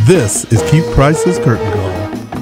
This is Keith Price's Curtain Call.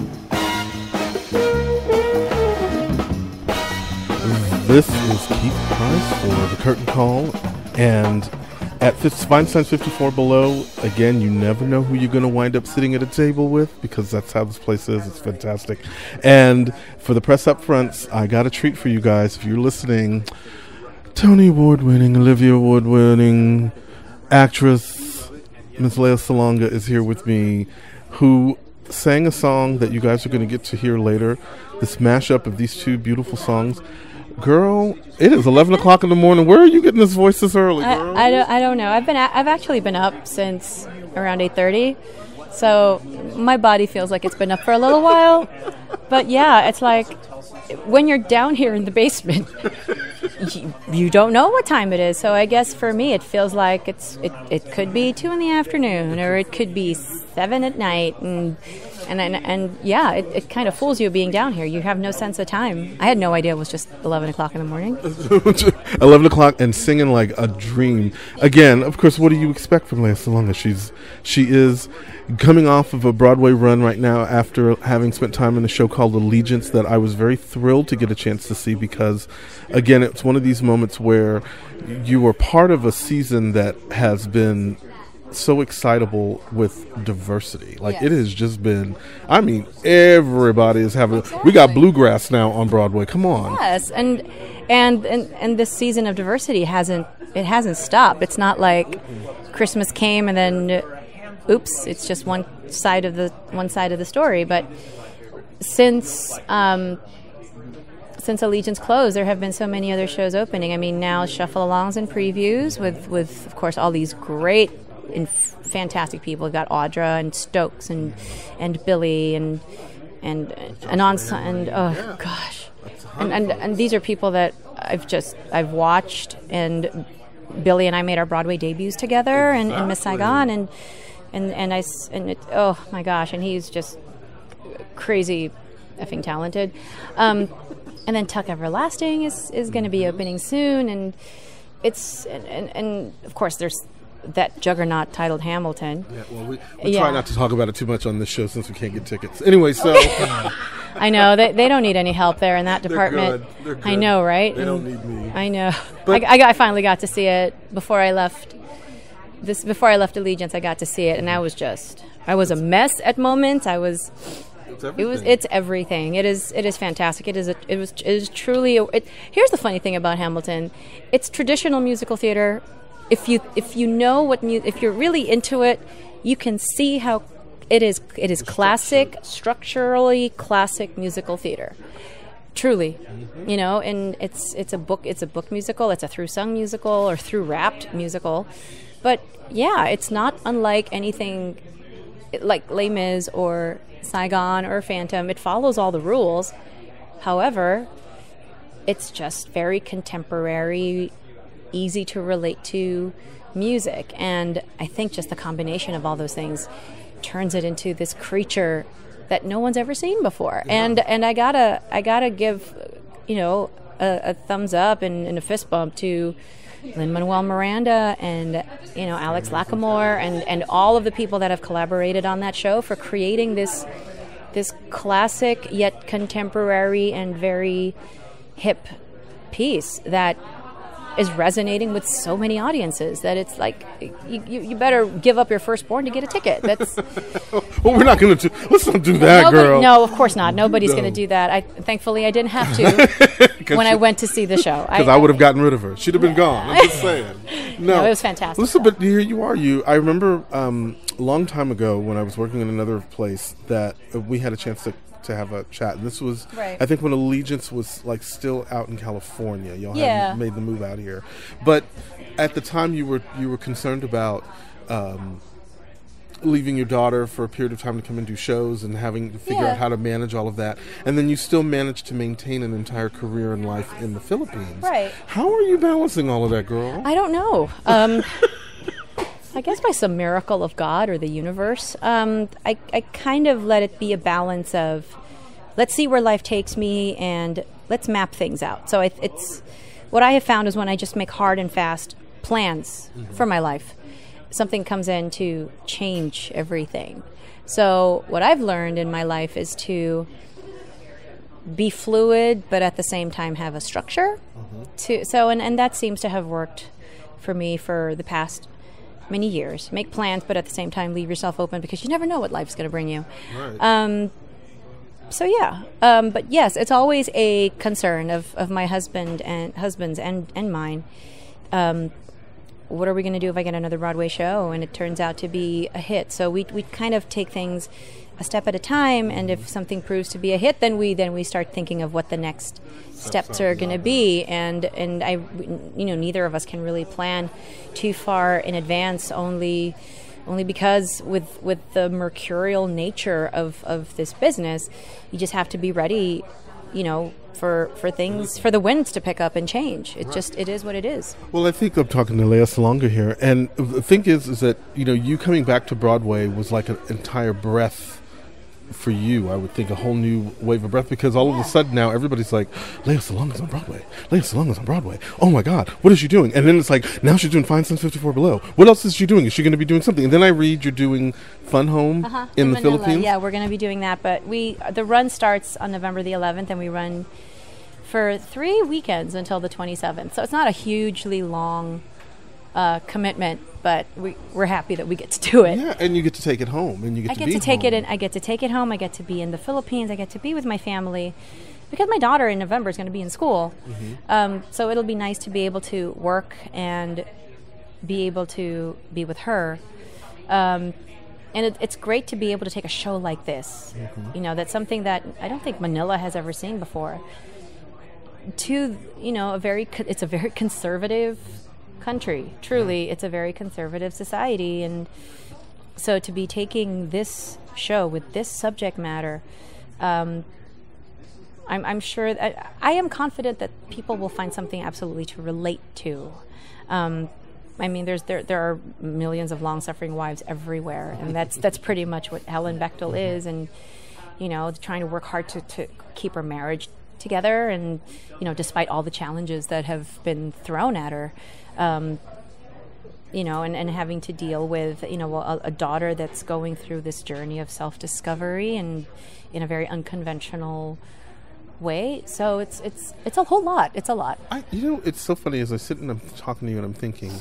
This is Keith Price for the Curtain Call, and at Feinstein 54 Below, again, you never know who you're going to wind up sitting at a table with, because that's how this place is. It's fantastic. And for the press up fronts, I got a treat for you guys. If you're listening, Tony Award-winning, Olivia Award-winning actress Miss Lea Salonga is here with me, who sang a song that you guys are going to get to hear later, this mashup of these two beautiful songs. Girl, it is 11 o'clock in the morning. Where are you getting this voice this early, girl? I don't know. I've actually been up since around 8:30, so my body feels like it's been up for a little while. But yeah, it's like when you're down here in the basement, you don't know what time it is. So I guess for me, it feels like it could be 2 in the afternoon, or it could be 7 at night, and yeah, it kind of fools you being down here. You have no sense of time. I had no idea it was just 11 o'clock in the morning. 11 o'clock and singing like a dream. Again, of course, what do you expect from Lea Salonga? She is coming off of a Broadway run right now after having spent time in a show called Allegiance that I was very thrilled to get a chance to see, because, again, it's one of these moments where you were part of a season that has been so excitable with diversity. Like, yes. It has just been, I mean, everybody is having, exactly. We got bluegrass now on Broadway. Come on. Yes, and this season of diversity hasn't stopped. It's not like Christmas came and then oops, it's just one side of the story. But since Allegiance closed, there have been so many other shows opening. I mean, now shuffle-alongs and previews with of course all these great and fantastic people. We've got Audra and Stokes and Billy and oh gosh, and these are people that I've watched, and Billy and I made our Broadway debuts together in Miss Saigon, oh my gosh, and he's just crazy effing talented. And then Tuck Everlasting is going to be opening soon, and it's and of course there's that juggernaut titled Hamilton. Yeah, well, we try not to talk about it too much on this show since we can't get tickets. Anyway, so I know they don't need any help there in that department. They're good. I know, right? They don't need me. I know. But I finally got to see it before I left. Before I left Allegiance, I got to see it, and I was a mess at moments. It's everything. It is fantastic. It is truly. Here's the funny thing about Hamilton. It's traditional musical theater. If you know if you're really into it, you can see how it is classic, structurally classic musical theater. Truly, you know, and it's a book musical. It's a through sung musical or through rapped musical, but yeah, it's not unlike anything like Les Mis or Saigon or Phantom. It follows all the rules. However, it's just very contemporary, easy to relate to music, and I think just the combination of all those things turns it into this creature that no one's ever seen before. Yeah. And I gotta give, you know, a thumbs up and a fist bump to Lin-Manuel Miranda and, you know, Alex Lacamoire and all of the people that have collaborated on that show for creating this classic yet contemporary and very hip piece that is resonating with so many audiences that it's like you better give up your firstborn to get a ticket. That's well, we're not going to let's not do that, girl. No, of course not. Nobody's going to do that. Thankfully I didn't have to when I went to see the show, because I would have gotten rid of her. She'd have been gone. I'm just saying. No, it was fantastic. Listen, but here you are. I remember a long time ago when I was working in another place that we had a chance to have a chat, and this was right. I think when Allegiance was like still out in California. Y'all hadn't made the move out here, but at the time you were concerned about leaving your daughter for a period of time to come and do shows and having to figure out how to manage all of that, and then you still managed to maintain an entire career and life in the Philippines. Right. How are you balancing all of that, girl? I don't know. I guess by some miracle of God or the universe, I kind of let it be a balance of let's see where life takes me and let's map things out. So it's what I have found is when I just make hard and fast plans for my life, something comes in to change everything. So what I've learned in my life is to be fluid, but at the same time have a structure. And that seems to have worked for me for the past many years. Make plans, but at the same time leave yourself open, because you never know what life's going to bring you. Right. But yes, it's always a concern of my husband's and mine. What are we going to do if I get another Broadway show and it turns out to be a hit? So we kind of take things a step at a time, and if something proves to be a hit, then we start thinking of what the next steps are going to be. And I, neither of us can really plan too far in advance, only because with the mercurial nature of this business, you just have to be ready, for things, for the winds to pick up and change. It is what it is. Well, I think I'm talking to Lea Salonga here, and the thing is that, you coming back to Broadway was like an entire breath for you. I would think a whole new wave of breath, because all of a sudden now everybody's like, Lea Salonga's on Broadway. Lea Salonga's on Broadway. Oh my God, what is she doing? And then it's like, now she's doing Feinstein 54 Below. What else is she doing? Is she going to be doing something? And then I read you're doing Fun Home in the Manila. Philippines. Yeah, we're going to be doing that. But the run starts on November the 11th, and we run for 3 weekends until the 27th. So it's not a hugely long commitment, but we're happy that we get to do it. Yeah, and you get to take it home, and you get to be home. I get to take it home. I get to be in the Philippines. I get to be with my family, because my daughter in November is going to be in school. So it'll be nice to be able to work and be able to be with her. And it's great to be able to take a show like this. That's something that I don't think Manila has ever seen before. It's a very conservative country. Truly, it's a very conservative society, and so to be taking this show with this subject matter, I'm sure that I am confident that people will find something absolutely to relate to. There are millions of long-suffering wives everywhere, and that's pretty much what Helen Bechtel is, and trying to work hard to keep her marriage together, and despite all the challenges that have been thrown at her. And having to deal with, a daughter that's going through this journey of self-discovery and in a very unconventional way. So it's a whole lot. It's a lot. It's so funny as I sit and I'm talking to you and I'm thinking,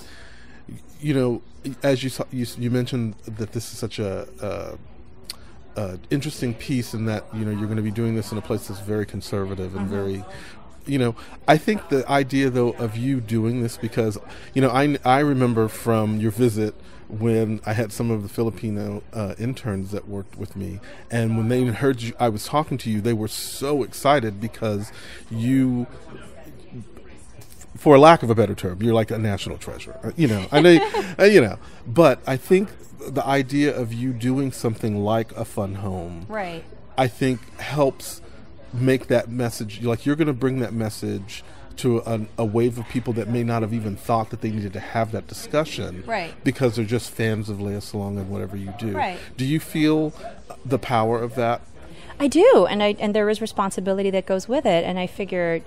as you mentioned that this is such a interesting piece, and that you're going to be doing this in a place that's very conservative and very. I think the idea, though, of you doing this, because, I remember from your visit when I had some of the Filipino interns that worked with me, and when they heard I was talking to you, they were so excited, because you, for lack of a better term, you're like a national treasure. I know, but I think the idea of you doing something like a Fun Home, right, I think helps make that message, like you're going to bring that message to a wave of people that may not have even thought that they needed to have that discussion, right, because they're just fans of Lea Salonga and whatever you do. Right. Do you feel the power of that? I do, and there is responsibility that goes with it, and I figured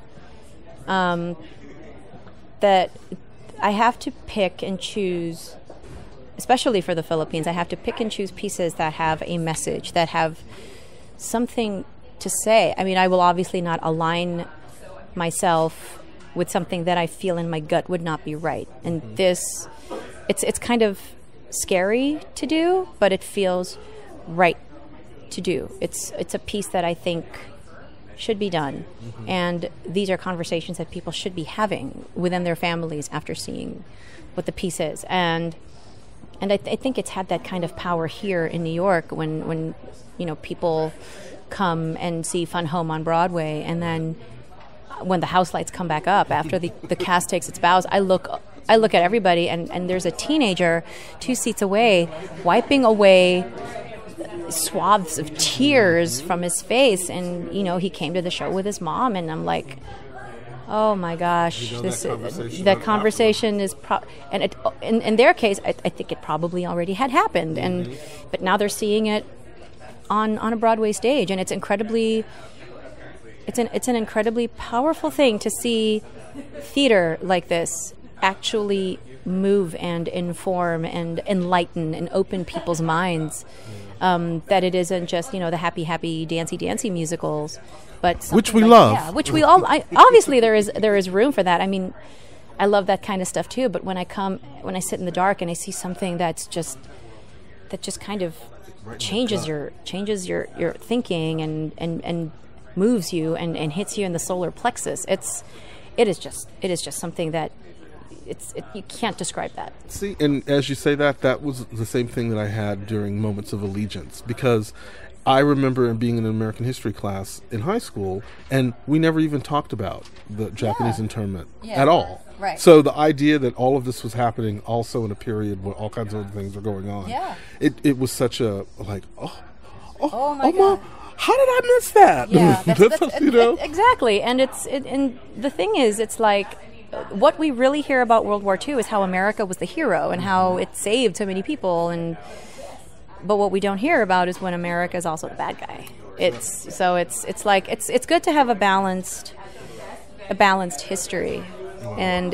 that I have to pick and choose, especially for the Philippines, I have to pick and choose pieces that have a message, that have something to say. I will obviously not align myself with something that I feel in my gut would not be right. And this, it's kind of scary to do, but it feels right to do. It's a piece that I think should be done. And these are conversations that people should be having within their families after seeing what the piece is. And I think it's had that kind of power here in New York when people come and see Fun Home on Broadway, and then when the house lights come back up after the cast takes its bows, I look at everybody, and there's a teenager 2 seats away wiping away swaths of tears from his face, and he came to the show with his mom, and I'm like, oh my gosh, that conversation is in their case, I think it probably already had happened, but now they're seeing it on a Broadway stage, and it's an incredibly powerful thing to see theater like this actually move and inform and enlighten and open people's minds. That it isn't just, the happy, dancey musicals, but which we love. Yeah, which we all. Obviously, there is room for that. I mean, I love that kind of stuff too. But when I sit in the dark and I see something that just kind of changes your thinking and moves you and hits you in the solar plexus, it is just something that. You can't describe that. See, and as you say that was the same thing that I had during Moments of Allegiance, because I remember being in an American history class in high school, and we never even talked about the Japanese internment at all. Right. So the idea that all of this was happening also in a period where all kinds of other things were going on, it was such a, like, oh my God. How did I miss that? Yeah, that's exactly. And and the thing is, it's like, what we really hear about World War II is how America was the hero and how it saved so many people, but what we don't hear about is when America is also the bad guy. It's good to have a balanced history, and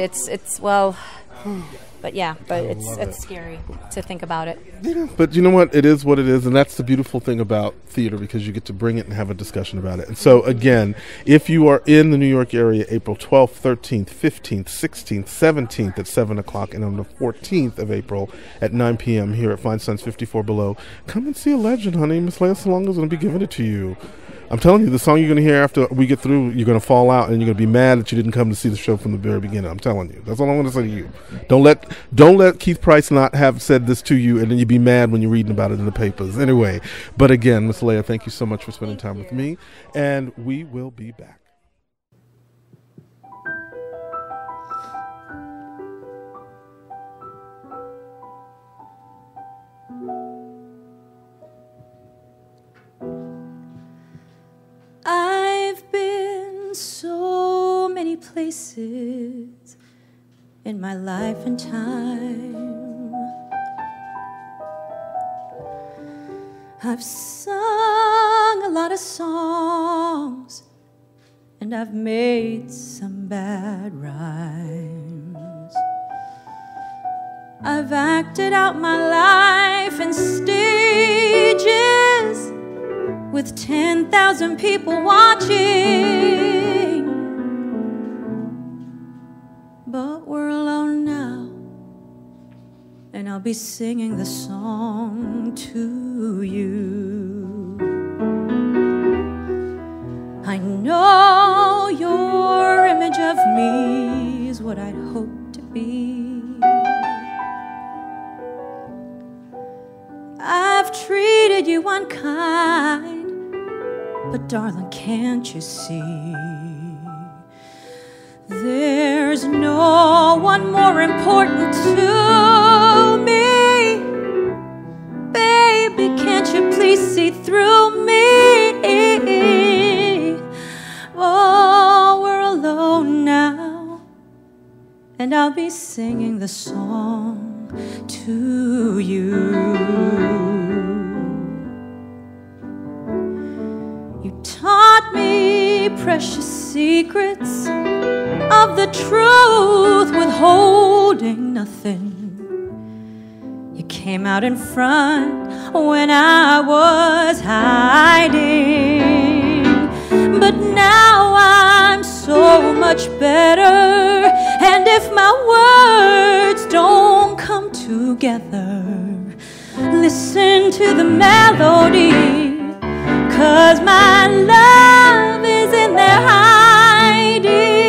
it's scary to think about it. Yeah, but you know what? It is what it is, and that's the beautiful thing about theater, because you get to bring it and have a discussion about it. And so, again, if you are in the New York area, April 12th, 13th, 15th, 16th, 17th at 7 o'clock, and on the 14th of April at 9 p.m. here at Feinstein's 54 Below, come and see a legend, honey. Miss Lea Salonga is going to be giving it to you. I'm telling you, the song you're going to hear after we get through, you're going to fall out, and you're going to be mad that you didn't come to see the show from the very beginning. I'm telling you. That's all I want to say to you. Don't let Keith Price not have said this to you, and then you be mad when you're reading about it in the papers. Anyway, but again, Miss Lea, thank you so much for spending time with me, and we will be back. I've been so many places in my life and time. I've sung a lot of songs, and I've made some bad rhymes. I've acted out my life in stages with 10,000 people watching. But we're alone now, and I'll be singing the song to you. I know your image of me is what I'd hoped to be. I've treated you unkind, but darling, can't you see? There's no one more important to me. Baby, can't you please see through me? Oh, we're alone now, and I'll be singing the song to you. You taught me precious secrets of the truth, withholding nothing. You came out in front when I was hiding. But now I'm so much better, and if my words don't come together, listen to the melody, 'cause my love is in there hiding.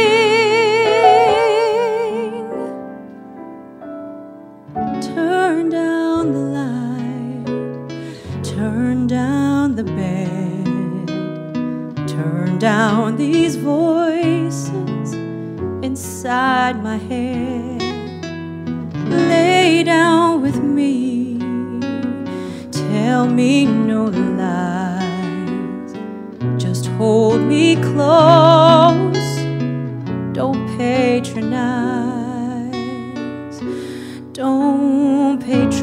Turn down the light, turn down the bed, turn down these voices inside my head. Lay down with me, tell me no lies, just hold me close, don't patronize, don't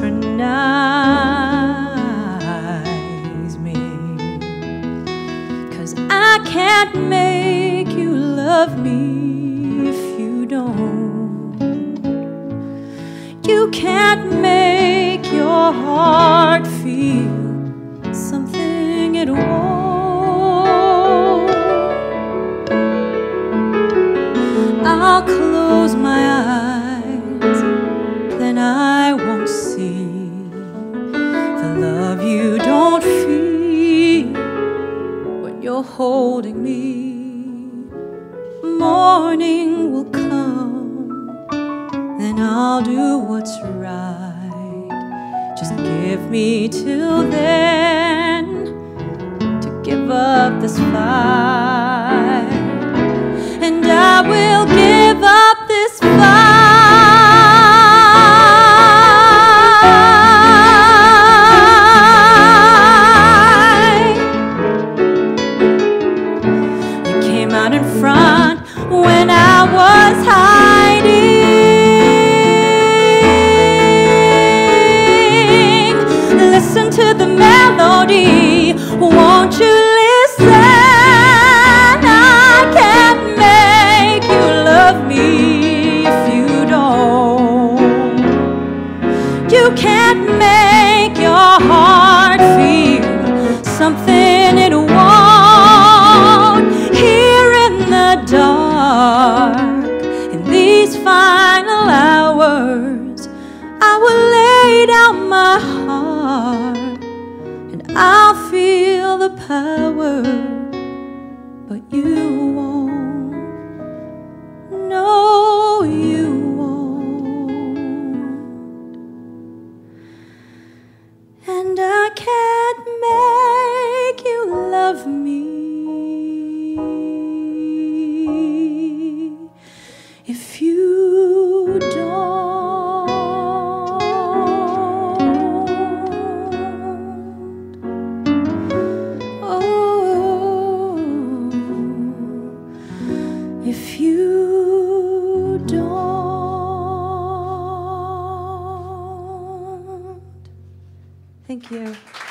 patronize me, 'cause I can't make you love me if you don't. can't make your heart feel something it won't. I'll close my eyes, then I won't see the love you don't feel when you're holding me. Morning will come, then I'll do what's right. Just give me till then to give up this fight, and I will give up this fight. You came out in front when I was hiding. Listen to the melody, won't you listen? I can't make you love me if you don't. You can't make your heart feel something it won't. Here in the dark, in these final hours, I will lay down my heart and I'll feel the power, but you won't. No, you won't. And I can't make you love me if you don't. Oh, if you don't. Thank you.